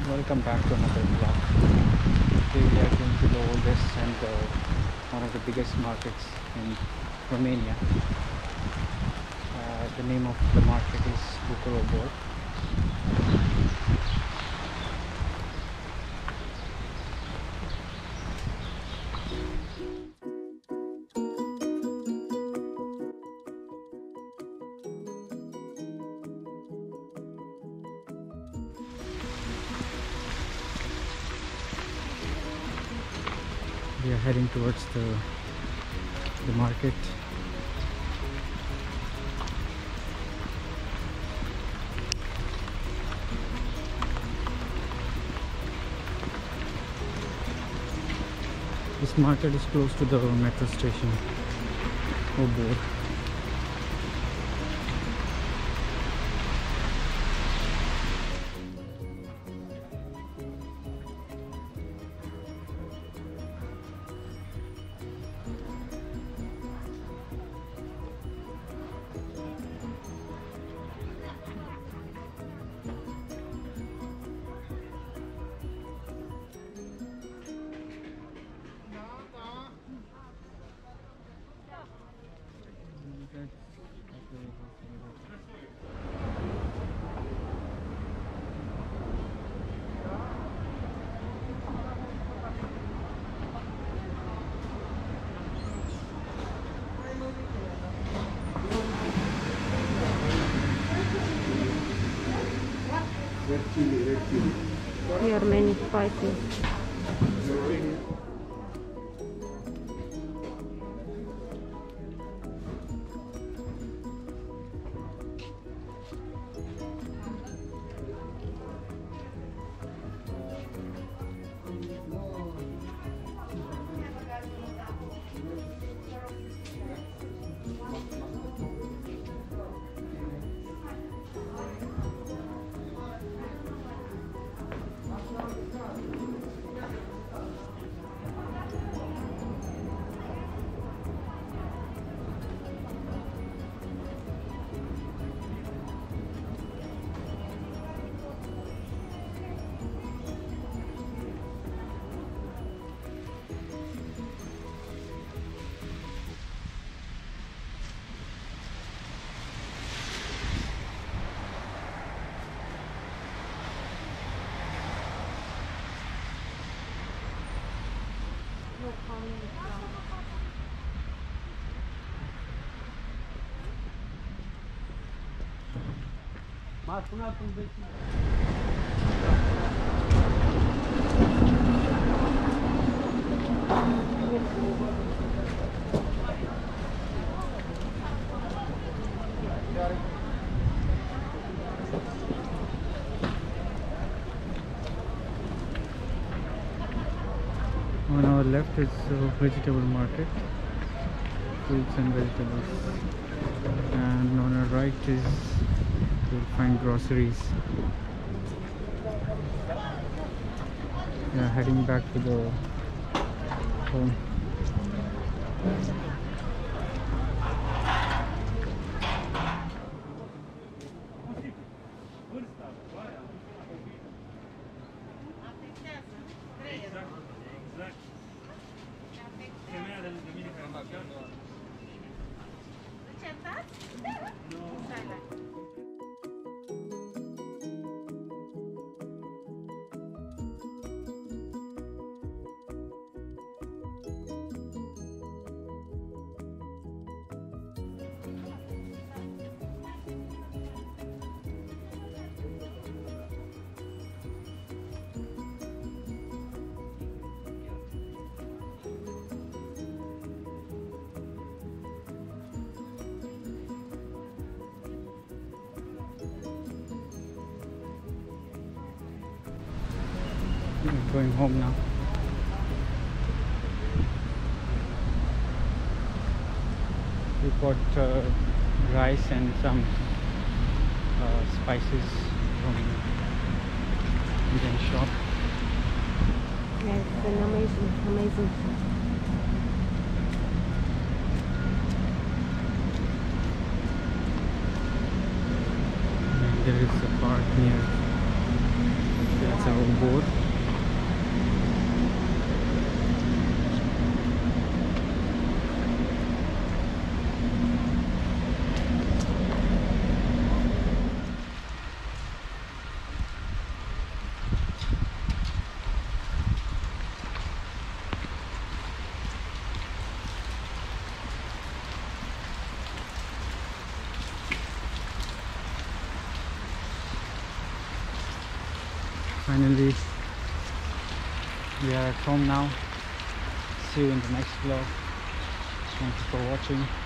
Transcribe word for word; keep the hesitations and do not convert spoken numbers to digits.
Welcome back to another vlog. Today we are going to the oldest and uh, one of the biggest markets in Romania. Uh, the name of the market is Piata Obor. We are heading towards the the market. This market is close to the metro station Obor. Red chili, red chili. Here are many spices. On our left is a vegetable market, fruits and vegetables, and on our right is you'll find groceries. We are heading back to the home. Going home now. We bought uh, rice and some uh, spices from Indian shop. Yeah, it's an amazing, amazing food. And there is a park near. That's Piata Obor. Finally, we are at home now. See you in the next vlog. Thanks for watching.